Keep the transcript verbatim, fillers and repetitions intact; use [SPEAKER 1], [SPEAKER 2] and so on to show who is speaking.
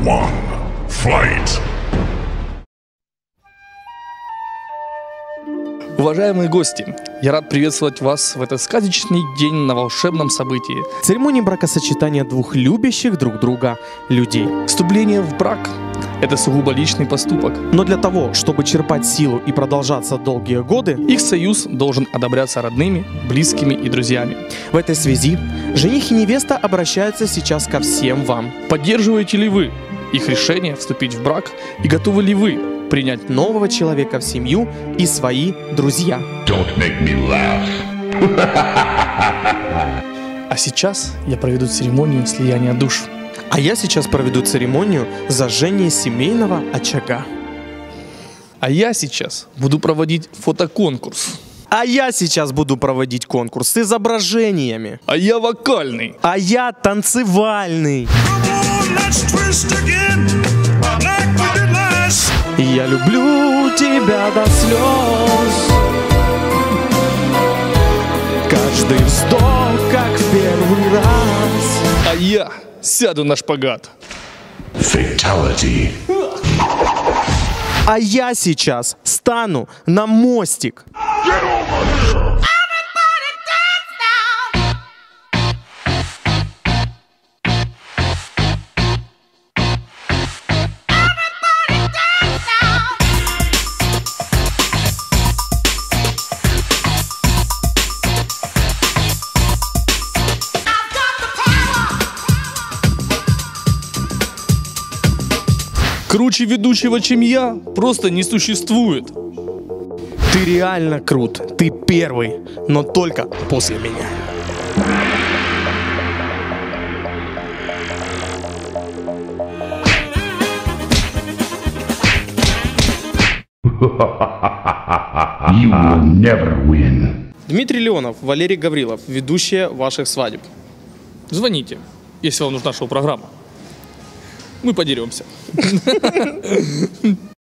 [SPEAKER 1] one, fight!
[SPEAKER 2] Уважаемые гости, я рад приветствовать вас в этот сказочный день на волшебном событии.
[SPEAKER 3] Церемония бракосочетания двух любящих друг друга людей.
[SPEAKER 2] Вступление в брак – это сугубо личный поступок.
[SPEAKER 3] Но для того, чтобы черпать силу и продолжаться долгие годы,
[SPEAKER 2] Их союз должен одобряться родными, близкими и друзьями.
[SPEAKER 3] в этой связи жених и невеста обращаются сейчас ко всем вам.
[SPEAKER 2] Поддерживаете ли вы их решение вступить в брак и готовы ли вы принять
[SPEAKER 3] Нового человека в семью и свои друзья.
[SPEAKER 1] Don't make me laugh.
[SPEAKER 2] А сейчас я проведу церемонию слияния душ.
[SPEAKER 3] А я сейчас проведу церемонию зажжения семейного очага.
[SPEAKER 2] А я сейчас буду проводить фотоконкурс.
[SPEAKER 3] А я сейчас буду проводить конкурс с изображениями.
[SPEAKER 2] А я вокальный.
[SPEAKER 3] А я танцевальный. И я люблю тебя до слез. Каждый вздох, как в первый раз.
[SPEAKER 2] А я сяду на шпагат.
[SPEAKER 1] Fatality.
[SPEAKER 3] А я сейчас стану на мостик.
[SPEAKER 2] Круче ведущего, чем я, просто не существует.
[SPEAKER 3] Ты реально крут. Ты первый, но только после меня.
[SPEAKER 1] You will never win.
[SPEAKER 3] Дмитрий Леонов, Валерий Гаврилов, ведущие ваших свадеб.
[SPEAKER 2] Звоните, если вам нужна шоу-программа. Мы подеремся.